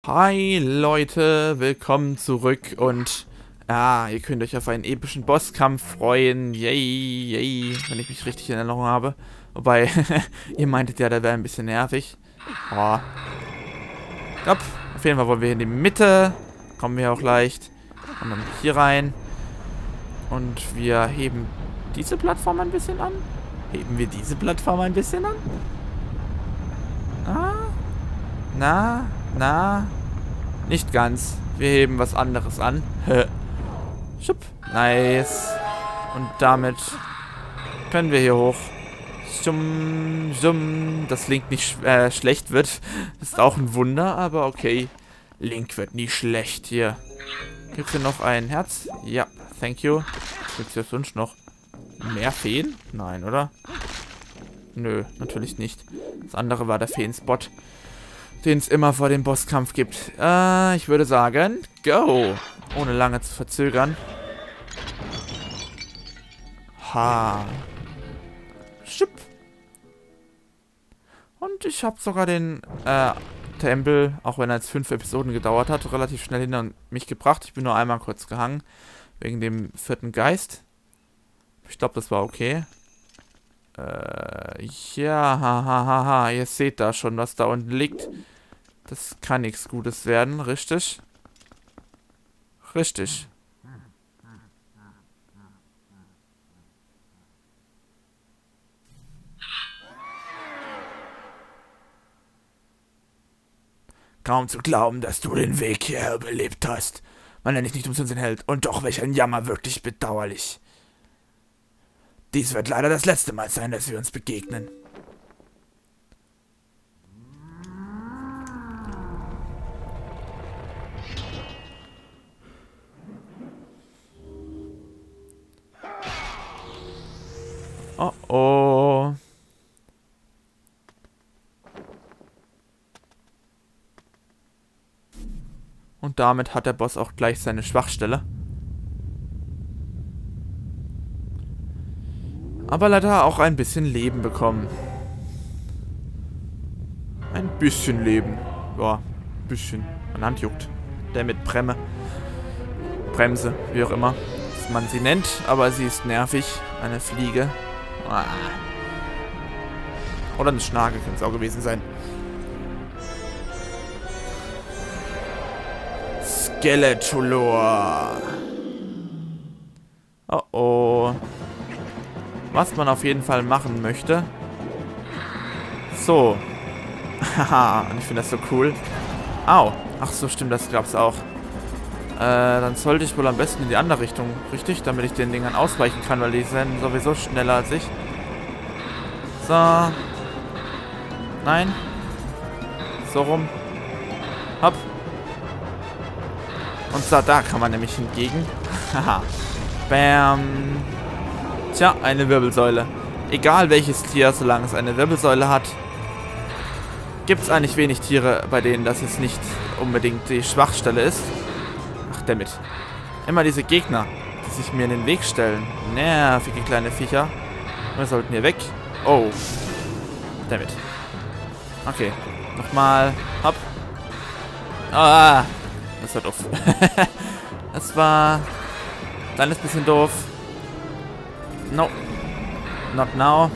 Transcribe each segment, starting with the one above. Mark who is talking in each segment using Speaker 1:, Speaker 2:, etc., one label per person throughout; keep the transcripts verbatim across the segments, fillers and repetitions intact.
Speaker 1: Hi Leute, willkommen zurück und ja, ihr könnt euch auf einen epischen Bosskampf freuen. Yay, yay, wenn ich mich richtig in Erinnerung habe. Wobei, ihr meintet ja, der wäre ein bisschen nervig. Oh. Hopp, auf jeden Fall wollen wir in die Mitte. Kommen wir auch leicht. Und dann hier rein. Und wir heben diese Plattform ein bisschen an. Heben wir diese Plattform ein bisschen an? Ah? Na? Na? Nicht ganz. Wir heben was anderes an. Schupp. Nice. Und damit können wir hier hoch. Summ, summ. Dass Link nicht sch äh, schlecht wird. Ist auch ein Wunder, aber okay. Link wird nie schlecht hier. Gibt es hier noch ein Herz? Ja, thank you. Gibt es hier sonst noch mehr Feen? Nein, oder? Nö, natürlich nicht. Das andere war der Feenspot, den es immer vor dem Bosskampf gibt. Äh, ich würde sagen, go! Ohne lange zu verzögern. Ha. Schupp. Und ich habe sogar den äh, Tempel, auch wenn er jetzt fünf Episoden gedauert hat, relativ schnell hinter mich gebracht. Ich bin nur einmal kurz gehangen, wegen dem vierten Geist. Ich glaube, das war okay. Äh, ja, hahaha, ha, ha, ha. Ihr seht da schon, was da unten liegt. Das kann nichts Gutes werden, richtig? Richtig. Kaum zu glauben, dass du den Weg hierher überlebt hast. Man nennt dich nicht umsonst hält. Und doch, welch ein Jammer, wirklich bedauerlich. Dies wird leider das letzte Mal sein, dass wir uns begegnen. Oh oh. Und damit hat der Boss auch gleich seine Schwachstelle. Aber leider auch ein bisschen Leben bekommen. Ein bisschen Leben. Ja, ein bisschen. Meine Hand juckt. Der mit Bremme. Bremse, wie auch immer man sie nennt. Aber sie ist nervig. Eine Fliege. Ah. Oder eine Schnake könnte es auch gewesen sein. Skeletulor. Oh oh. Was man auf jeden Fall machen möchte. So. Haha, und ich finde das so cool. Au. Ach so, stimmt, das gab's auch. Äh, dann sollte ich wohl am besten in die andere Richtung, richtig? Damit ich den Dingern ausweichen kann, weil die sind sowieso schneller als ich. So. Nein. So rum. Hopp. Und so, da kann man nämlich hingegen. Haha. Bam. Tja, eine Wirbelsäule. Egal welches Tier, solange es eine Wirbelsäule hat, gibt es eigentlich wenig Tiere, bei denen das jetzt nicht unbedingt die Schwachstelle ist. Ach, damit. Immer diese Gegner, die sich mir in den Weg stellen. Nervige kleine Viecher. Wir sollten hier weg. Oh. Damit. Okay. Nochmal. Hopp. Ah. Das war doof. Das war ein kleines bisschen doof. No. Not now.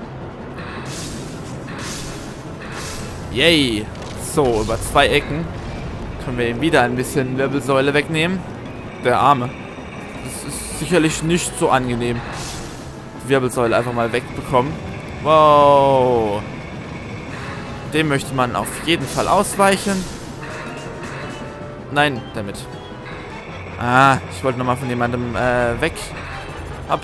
Speaker 1: Yay. So, über zwei Ecken können wir ihm wieder ein bisschen Wirbelsäule wegnehmen. Der Arme. Das ist sicherlich nicht so angenehm. Die Wirbelsäule einfach mal wegbekommen. Wow. Dem möchte man auf jeden Fall ausweichen. Nein, damit. Ah, ich wollte nochmal von jemandem äh, weg. Ab.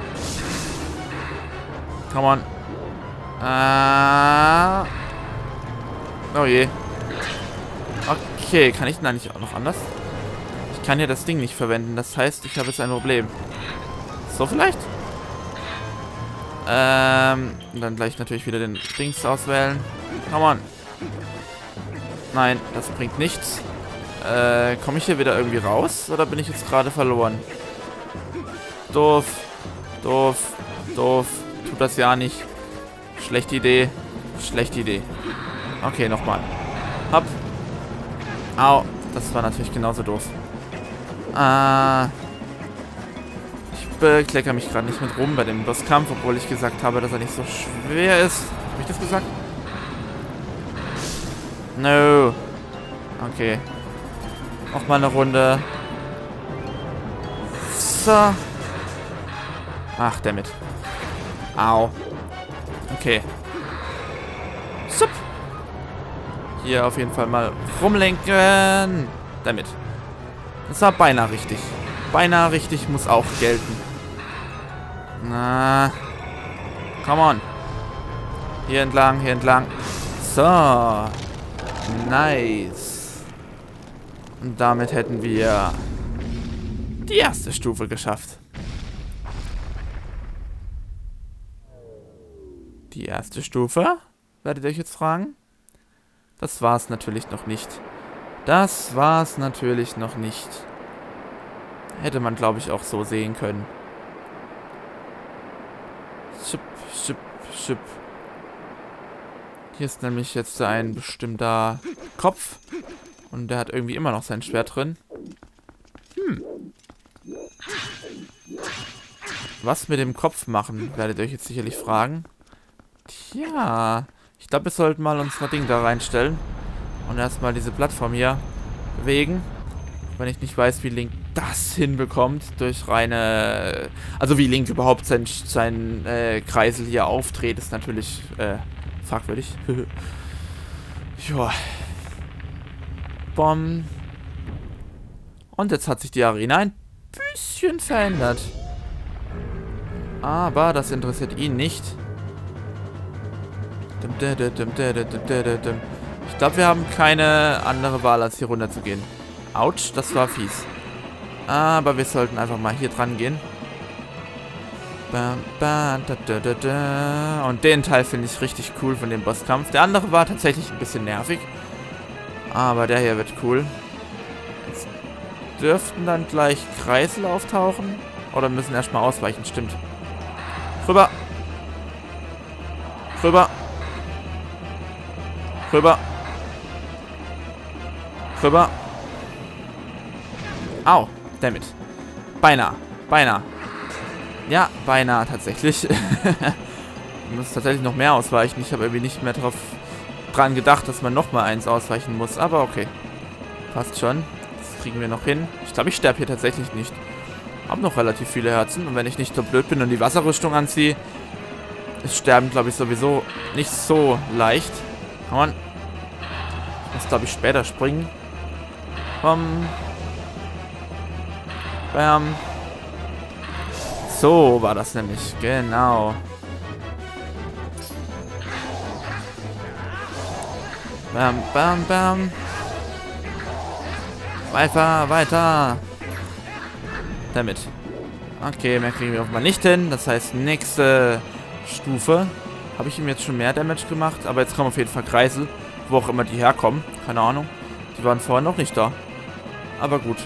Speaker 1: Come on. Ah. Oh je. Okay, kann ich denn eigentlich auch noch anders? Ich kann hier das Ding nicht verwenden. Das heißt, ich habe jetzt ein Problem. So vielleicht? Ähm, und dann gleich natürlich wieder den Dings auswählen. Come on. Nein, das bringt nichts. Äh, komme ich hier wieder irgendwie raus? Oder bin ich jetzt gerade verloren? Doof. Doof. Doof. Tut das ja nicht. Schlechte Idee. Schlechte Idee. Okay, nochmal. Hopp. Au, das war natürlich genauso doof. Ah. Ich bekleckere mich gerade nicht mit rum bei dem Bosskampf, obwohl ich gesagt habe, dass er nicht so schwer ist. Habe ich das gesagt? No. Okay. Noch mal eine Runde. So. Ach, dammit. Au. Okay. Sup. Hier auf jeden Fall mal rumlenken. Damit. Das war beinahe richtig. Beinahe richtig muss auch gelten. Na. Come on. Hier entlang, hier entlang. So. Nice. Und damit hätten wir die erste Stufe geschafft. Die erste Stufe? Werdet ihr euch jetzt fragen? Das war es natürlich noch nicht. Das war es natürlich noch nicht. Hätte man, glaube ich, auch so sehen können. Schipp, schipp, schipp. Hier ist nämlich jetzt ein bestimmter Kopf. Und der hat irgendwie immer noch sein Schwert drin. Hm. Was mit dem Kopf machen, werdet ihr euch jetzt sicherlich fragen. Tja, ich glaube, wir sollten mal unser Ding da reinstellen. Und erstmal diese Plattform hier bewegen. Wenn ich nicht weiß, wie Link das hinbekommt, durch reine... Also wie Link überhaupt sein, sein äh, Kreisel hier aufdreht, ist natürlich äh, fragwürdig. Joa. Bom. Und jetzt hat sich die Arena ein bisschen verändert. Aber das interessiert ihn nicht. Ich glaube, wir haben keine andere Wahl, als hier runter zu gehen. Autsch, das war fies. Aber wir sollten einfach mal hier dran gehen. Und den Teil finde ich richtig cool von dem Bosskampf. Der andere war tatsächlich ein bisschen nervig. Aber der hier wird cool. Jetzt dürften dann gleich Kreisel auftauchen. Oder müssen erstmal ausweichen, stimmt. Rüber. Rüber. Rüber. Rüber. Au, dammit. Beinahe. Beinahe. Ja, beinahe tatsächlich. Ich muss tatsächlich noch mehr ausweichen. Ich habe irgendwie nicht mehr drauf dran gedacht, dass man noch mal eins ausweichen muss. Aber okay. Passt schon. Das kriegen wir noch hin. Ich glaube, ich sterbe hier tatsächlich nicht. Hab noch relativ viele Herzen. Und wenn ich nicht so blöd bin und die Wasserrüstung anziehe, ist Sterben, glaube ich, sowieso nicht so leicht. Komm on. Ich muss, glaube ich, später springen. Komm. Bam. So war das nämlich. Genau. Bam, bam, bam. Weiter, weiter. Damit. Okay, mehr kriegen wir auch mal nicht hin. Das heißt, nächste Stufe. Habe ich ihm jetzt schon mehr Damage gemacht? Aber jetzt kommen auf jeden Fall Kreisel. Wo auch immer die herkommen. Keine Ahnung. Die waren vorher noch nicht da. Aber gut.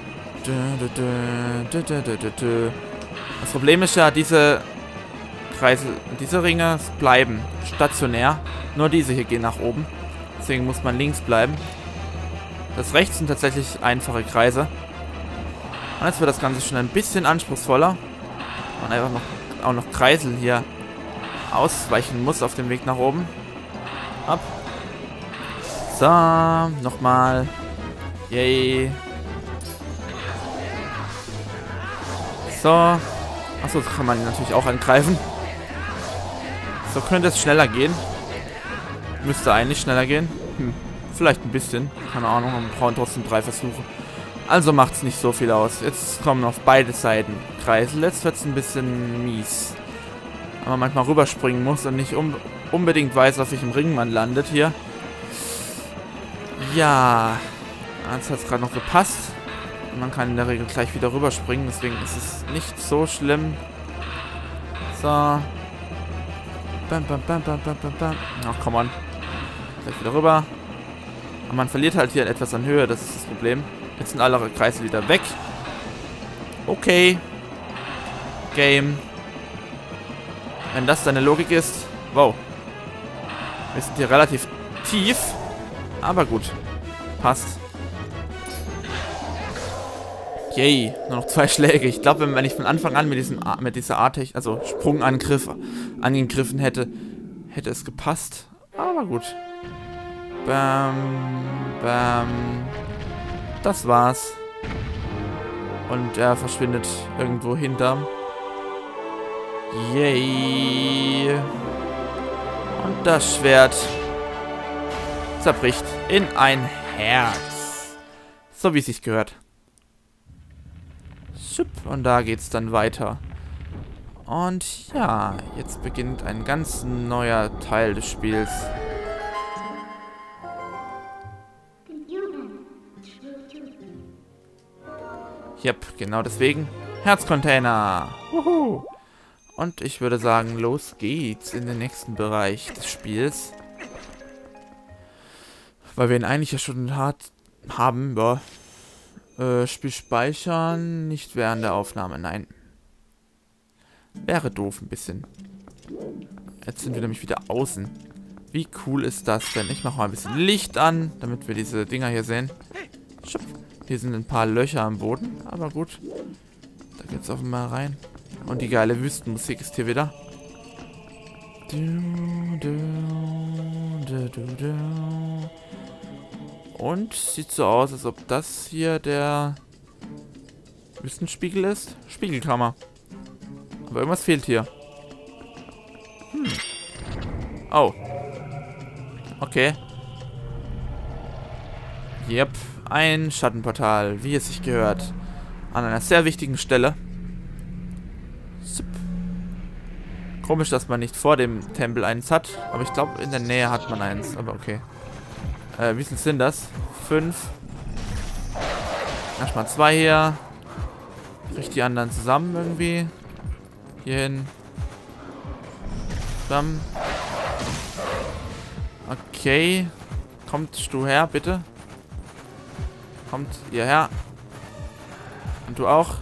Speaker 1: Das Problem ist ja, diese Kreisel, diese Ringe bleiben stationär. Nur diese hier gehen nach oben. Deswegen muss man links bleiben. Das rechts sind tatsächlich einfache Kreise. Und jetzt wird das Ganze schon ein bisschen anspruchsvoller. Und einfach noch, auch noch Kreisel hier ausweichen muss auf dem Weg nach oben. Ab. So, nochmal. Yay. So. Achso, so kann man ihn natürlich auch angreifen. So könnte es schneller gehen. Müsste eigentlich schneller gehen. Hm, vielleicht ein bisschen. Keine Ahnung, wir brauchen trotzdem drei Versuche. Also macht es nicht so viel aus. Jetzt kommen auf beide Seiten Kreisel. Jetzt wird es ein bisschen mies. Aber man manchmal rüberspringen muss und nicht um, unbedingt weiß, auf welchem Ring man landet hier. Ja. Jetzt hat es gerade noch gepasst. Man kann in der Regel gleich wieder rüberspringen. Deswegen ist es nicht so schlimm. So. Bam, bam, bam, bam, bam, bam, bam. Ach, come on. Gleich wieder rüber. Aber man verliert halt hier etwas an Höhe. Das ist das Problem. Jetzt sind alle Kreisel wieder weg. Okay. Game. Wenn das deine Logik ist. Wow. Wir sind hier relativ tief. Aber gut. Passt. Yay, nur noch zwei Schläge. Ich glaube, wenn ich von Anfang an mit diesem mit dieser Art, also Sprungangriff angegriffen hätte, hätte es gepasst. Aber gut. Bam, bam. Das war's. Und er verschwindet irgendwo hinterm. Yay. Und das Schwert zerbricht in ein Herz. So wie es sich gehört. Und da geht's dann weiter. Und ja, jetzt beginnt ein ganz neuer Teil des Spiels. Yep, genau deswegen. Herzcontainer. Wuhu. Und ich würde sagen, los geht's in den nächsten Bereich des Spiels. Weil wir ihn eigentlich ja schon hart haben, ja. Äh, Spiel speichern, nicht während der Aufnahme, nein. Wäre doof ein bisschen. Jetzt sind wir nämlich wieder außen. Wie cool ist das denn? Ich mache mal ein bisschen Licht an, damit wir diese Dinger hier sehen. Schupp. Hier sind ein paar Löcher am Boden, aber gut. Da geht's auch mal rein. Und die geile Wüstenmusik ist hier wieder. Und sieht so aus, als ob das hier der Wüstenspiegel ist. Spiegelkammer. Aber irgendwas fehlt hier. Hm. Oh. Okay. Yep. Ein Schattenportal, wie es sich gehört. An einer sehr wichtigen Stelle. Zip. Komisch, dass man nicht vor dem Tempel eins hat. Aber ich glaube, in der Nähe hat man eins. Aber okay. Äh, wie viel sind das? Fünf. Erstmal zwei hier. Krieg ich die anderen zusammen irgendwie. Hier hin. Zusammen. Okay. Kommt du her, bitte. Kommt ihr her. Und du auch.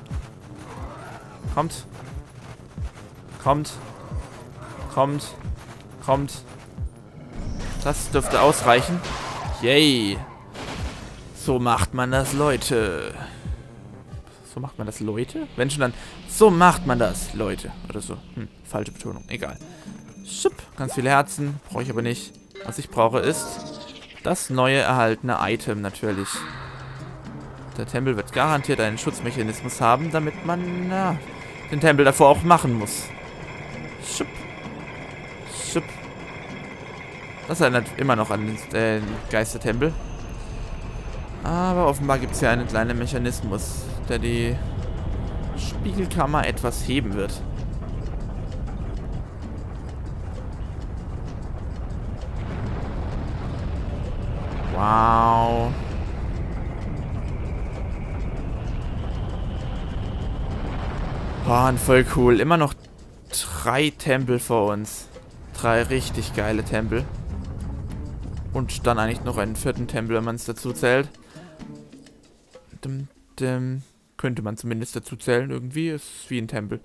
Speaker 1: Kommt. Kommt. Kommt. Kommt. Das dürfte ausreichen. Yay. So macht man das, Leute. So macht man das, Leute? Wenn schon dann. So macht man das, Leute. Oder so. Hm, falsche Betonung. Egal. Schupp. Ganz viele Herzen. Brauche ich aber nicht. Was ich brauche ist das neue erhaltene Item natürlich. Der Tempel wird garantiert einen Schutzmechanismus haben, damit man na, den Tempel davor auch machen muss. Schupp. Schupp. Das erinnert immer noch an den äh, Geistertempel. Aber offenbar gibt es hier einen kleinen Mechanismus, der die Spiegelkammer etwas heben wird. Wow. Oh, voll cool. Immer noch drei Tempel vor uns. Drei richtig geile Tempel. Und dann eigentlich noch einen vierten Tempel, wenn man es dazu zählt. Dim, dim. Könnte man zumindest dazu zählen irgendwie. Ist wie ein Tempel.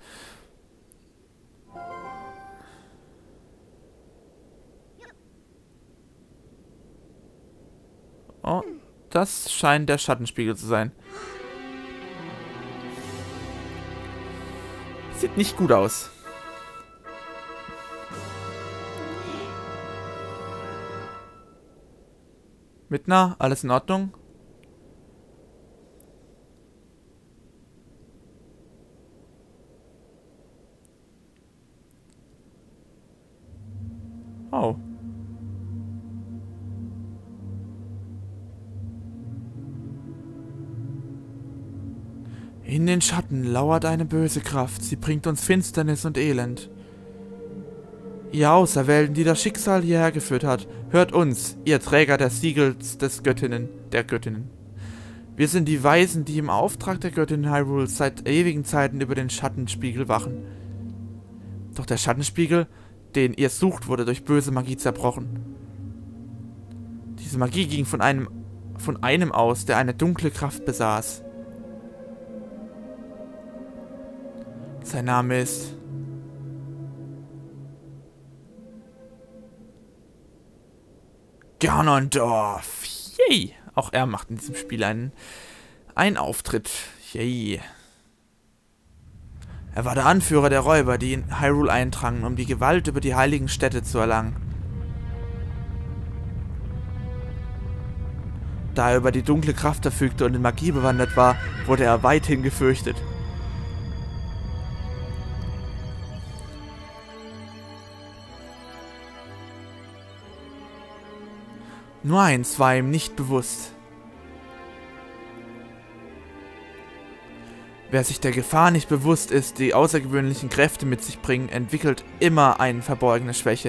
Speaker 1: Oh, das scheint der Schattenspiegel zu sein. Sieht nicht gut aus. Midna, alles in Ordnung? Oh. In den Schatten lauert eine böse Kraft. Sie bringt uns Finsternis und Elend. Ihr Auserwählten, die das Schicksal hierher geführt hat, hört uns, ihr Träger des Siegels des Göttinnen, der Göttinnen. Wir sind die Weisen, die im Auftrag der Göttin Hyrule seit ewigen Zeiten über den Schattenspiegel wachen. Doch der Schattenspiegel, den ihr sucht, wurde durch böse Magie zerbrochen. Diese Magie ging von einem, von einem aus, der eine dunkle Kraft besaß. Sein Name ist... Ganondorf. Yay! Auch er macht in diesem Spiel einen, Ein Auftritt. Yay. Er war der Anführer der Räuber, die in Hyrule eindrangen, um die Gewalt über die heiligen Städte zu erlangen. Da er über die dunkle Kraft verfügte und in Magie bewandert war, wurde er weithin gefürchtet. Nur eins war ihm nicht bewusst. Wer sich der Gefahr nicht bewusst ist, die außergewöhnlichen Kräfte mit sich bringen, entwickelt immer eine verborgene Schwäche.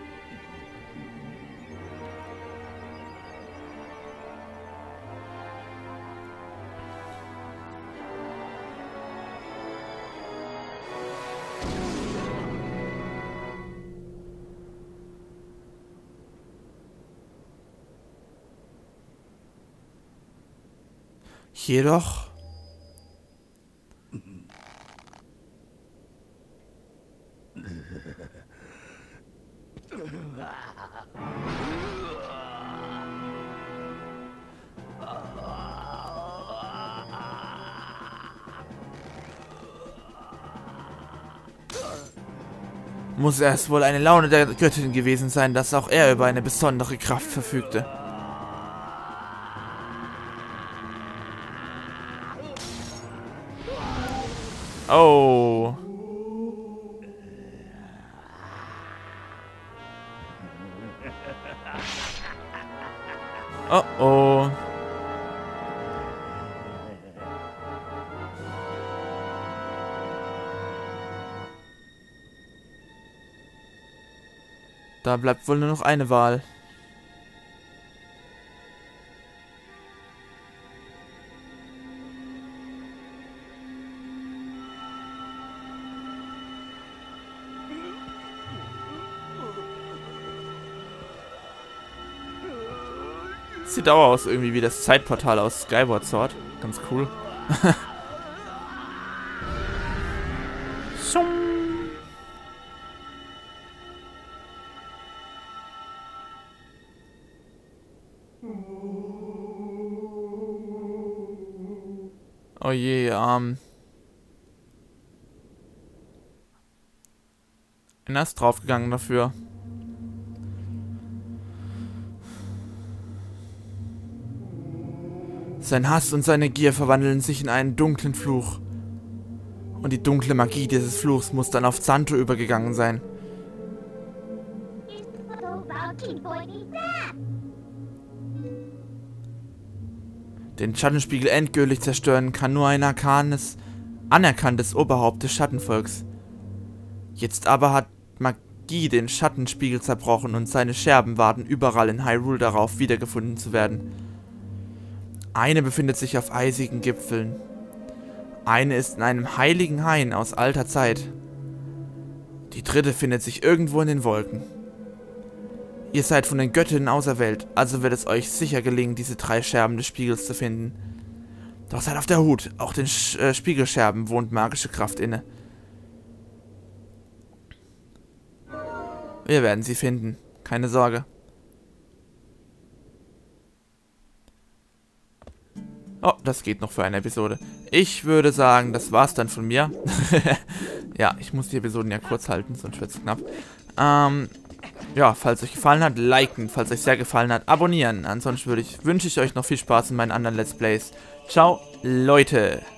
Speaker 1: Jedoch... muss es wohl eine Laune der Göttin gewesen sein, dass auch er über eine besondere Kraft verfügte. Oh. Oh oh. Da bleibt wohl nur noch eine Wahl. Sieht auch aus irgendwie wie das Zeitportal aus Skyward Sword. Ganz cool. Oh je, ähm. Einer ist draufgegangen dafür. Sein Hass und seine Gier verwandeln sich in einen dunklen Fluch. Und die dunkle Magie dieses Fluchs muss dann auf Zanto übergegangen sein. Den Schattenspiegel endgültig zerstören kann nur ein arkanes, anerkanntes Oberhaupt des Schattenvolks. Jetzt aber hat Magie den Schattenspiegel zerbrochen und seine Scherben warten überall in Hyrule darauf, wiedergefunden zu werden. Eine befindet sich auf eisigen Gipfeln. Eine ist in einem heiligen Hain aus alter Zeit. Die dritte findet sich irgendwo in den Wolken. Ihr seid von den Göttinnen auserwählt, also wird es euch sicher gelingen, diese drei Scherben des Spiegels zu finden. Doch seid auf der Hut, auch den Sch äh, Spiegelscherben wohnt magische Kraft inne. Wir werden sie finden, keine Sorge. Oh, das geht noch für eine Episode. Ich würde sagen, das war's dann von mir. Ja, ich muss die Episoden ja kurz halten, sonst wird's knapp. Ähm... Ja, falls euch gefallen hat, liken. Falls euch sehr gefallen hat, abonnieren. Ansonsten würde ich, wünsche ich euch noch viel Spaß in meinen anderen Let's Plays. Ciao, Leute.